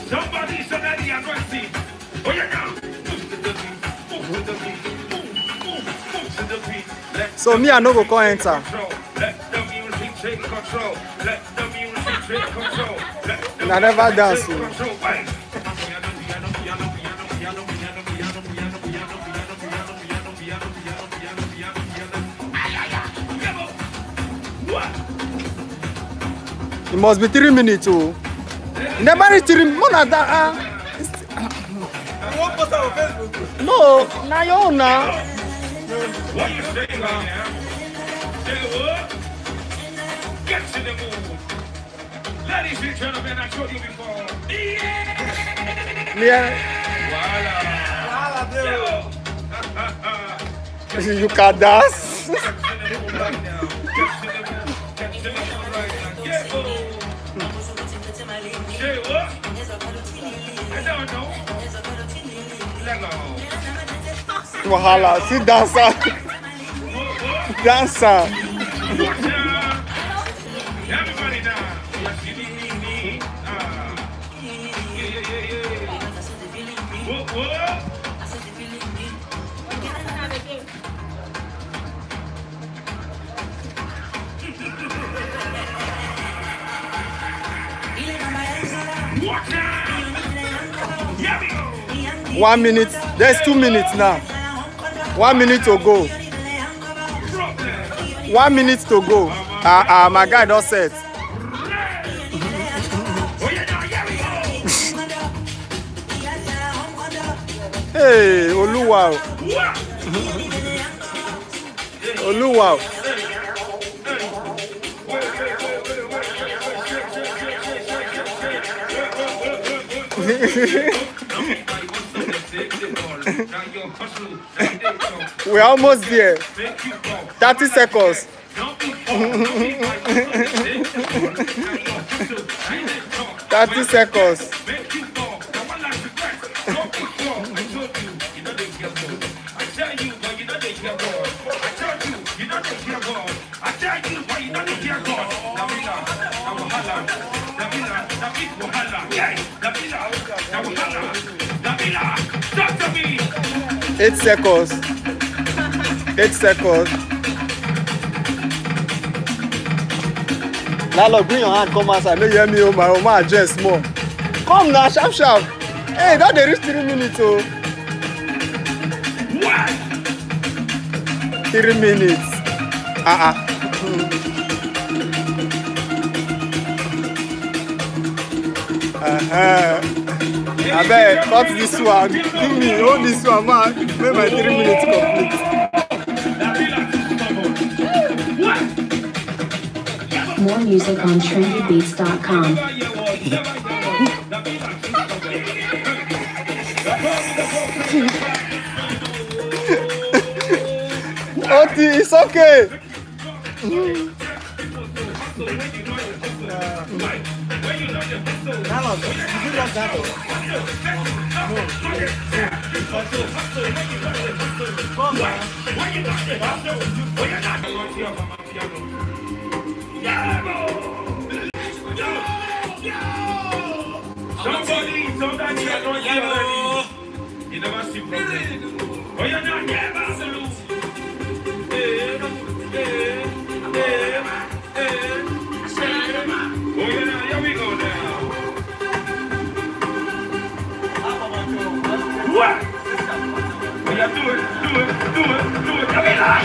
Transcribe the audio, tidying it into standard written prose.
Somebody's already aggressive. Oh yeah, now. So me, I no go come enter. Let the music take control. Let the music take control. And I never dance. It must be 3 minutes too. Never reach 3 minutes. No, now you own now. What you saying right now? Get to the mood. Ladies and gentlemen, I showed you before. Yeah. Voila. You can dance. Wahala, see dancer. Dancer. Everybody down. What? 1 minute. There's 2 minutes now. 1 minute to go. 1 minute to go. My guy don't set. Hey, Oluwa. Oluwa. We're almost there. 30 seconds. 30 seconds. Eight seconds. 8 seconds. Lalo, bring your hand, come outside. Make you hear me, oh my address more. Come now, sharp, sharp. Hey, that they reach 3 minutes, oh. What? 3 minutes. I bet, cut this one. Give me, hold this one, man. Make my 3 minutes complete. More music on trendybeats.com. Oti, it's okay. Somebody are not here already. You never see problem. Oh, you're not here, Barcelona. Oh, you're not. Here we go now. What? Oh, yeah, do it.